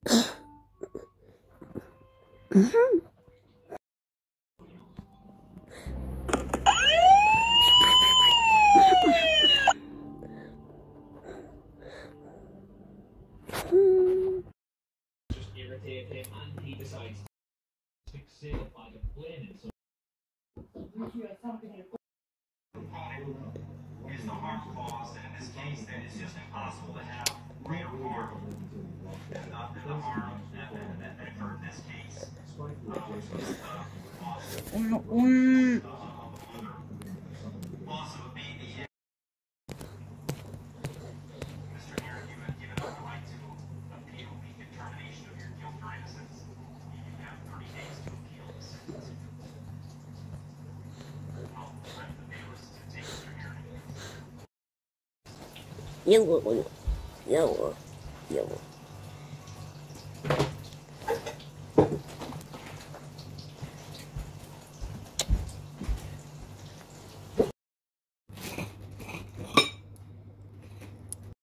Just irritate him, and he decides to fix it by complaining. So is the harm caused, and in this case, then it's just impossible to have greater harm than the harm that occurred in this case, which was the loss of a baby. Mr. Herrick, you have given up the right to appeal the determination of your guilt or innocence. You have 30 days to appeal the sentence. I'll direct the bailiffs to take Mr. Herrick. 有我。